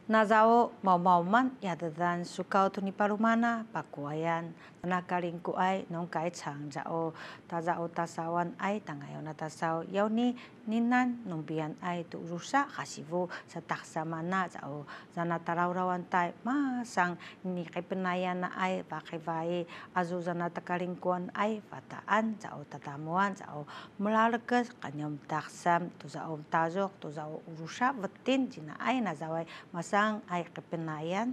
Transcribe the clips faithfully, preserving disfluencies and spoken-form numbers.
Nazao mau-mauman ya dan sukau tu ni parumana pakuayan nakaling ku ai nong kai chang jao ta jao tasawan ai tangayo na tasao yau ni ninan numbian ai tu rusa hasivu sa taksamana jao zana tarau-rawan tai masang ni kai penayan na ai pakai vai azu zana takaling kuan ai pataan jao tatamuan jao melalekes kanyam taksam tu jao tajok tu jao rusa vetin jina ai na zawai masang ai kepenayan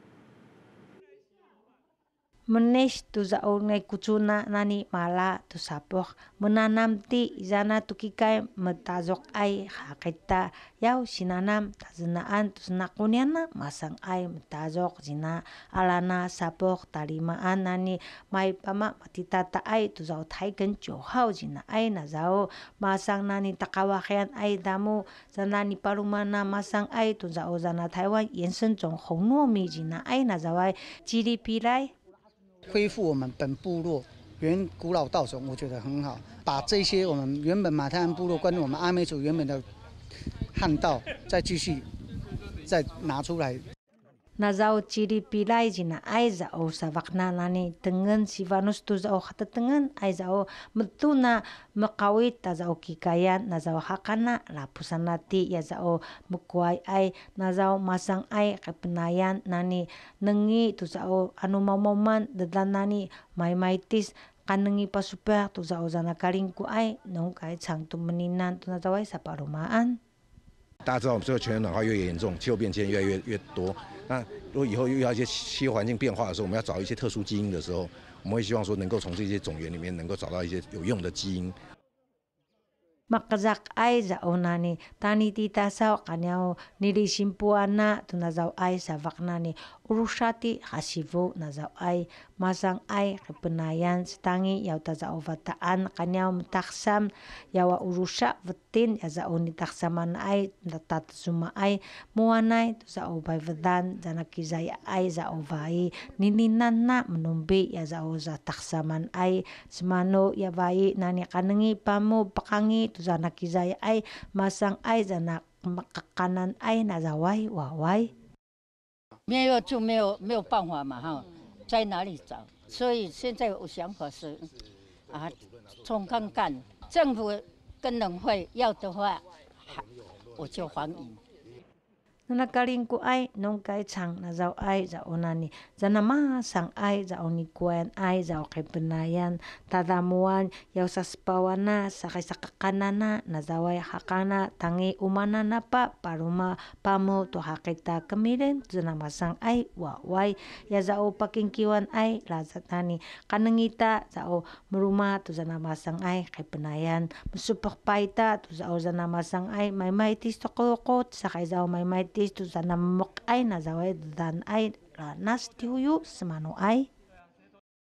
menes tu zao ngai kucuna nani mala tu sapok menanam ti zana tu kikai metazok ai hakita yau sinanam tazenaan tu senakuniana masang ai metazok zina alana sapok talimaan nani mai pama matitata ai tu zao thai kenco hau zina ai na zao masang nani takawakian ai damu zanani parumana masang ai tu zao zana Taiwan yensen zong hongnuo mi zina ai na zawai G D P lai 恢复我们本部落原古老稻种，我觉得很好。把这些我们原本马太安部落跟我们阿美族原本的汉道，再继续再拿出来。 na zao ciri pilai jina ai zao savakna nani tengen sivanus tu zao hata tengen ai zao metuna mekawit ta zao kikayan na zao hakana lapusan nati ya zao mekuai ai na zao masang ai kepenayan nani nengi tu zao anu mauman dedan nani mai maitis kanengi pasuper tu zao zana kalingku ai nong kai chang tu meninan tu na zao ai saparumaan。 大家知道，我们这个全球暖化越严重，气候变迁越来越越多。那如果以后遇到一些气候环境变化的时候，我们要找一些特殊基因的时候，我们会希望说能够从这些种源里面能够找到一些有用的基因。 makazak ai zao nani tani tita sao kanyao nilisimpuan na tu na zao ai sa vaknani urushati hasivu na zao ai masang ai kepenayan setangi yau ta zao vataan kanyao metaksam yawa urusha vetin ya zao ni taksaman ai tat suma ai muanai tu zao bai vedan jana kizai ai zao vai nininan na menumbi ya zao za taksaman ai semano ya vai nani kanengi pamu pakangi tu zana kizai ai masang ai zana makakanan ai na zawai wawai 没有就没有没有办法嘛哈，在哪里找？所以现在我想法是啊，冲看看政府跟农会要的话，我就欢迎。 nakaling ku ai nong kai chang na zao ai zao nani zana ma sang ai zao ni kuan ai zao kai penayan tadamuan yau saspawana sa kai sakakanana na zawai hakana tangi umana na pa paruma pamu to hakita kemiren zana masang ai wawai ya zao pakingkiwan ai lazatani kanengita zao meruma tu zana masang ai kai penayan musupak paita tu zao zana masang ai mai mai tis tokokot sa kai zao mai mai tu sana mok ai na zawai dan ai ranas tiuyu semanu ai